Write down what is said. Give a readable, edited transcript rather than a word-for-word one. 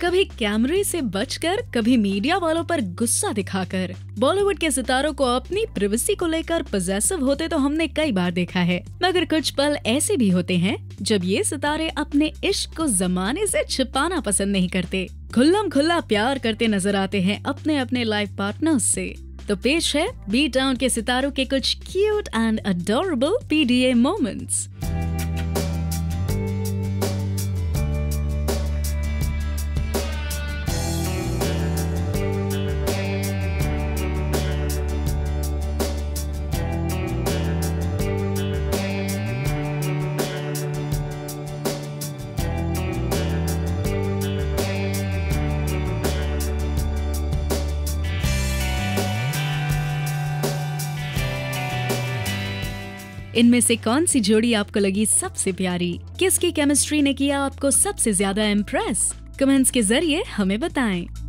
कभी कैमरे से बचकर, कभी मीडिया वालों पर गुस्सा दिखाकर बॉलीवुड के सितारों को अपनी प्रिवेसी को लेकर पजेसिव होते तो हमने कई बार देखा है। मगर कुछ पल ऐसे भी होते हैं जब ये सितारे अपने इश्क को जमाने से छिपाना पसंद नहीं करते, खुल्लम खुल्ला प्यार करते नजर आते हैं अपने अपने लाइफ पार्टनर्स से। तो पेश है बी टाउन के सितारों के कुछ cute and adorable PDA moments. इनमें से कौन सी जोड़ी आपको लगी सबसे प्यारी? किसकी केमिस्ट्री ने किया आपको सबसे ज्यादा इम्प्रेस? कमेंट्स के जरिए हमें बताएं।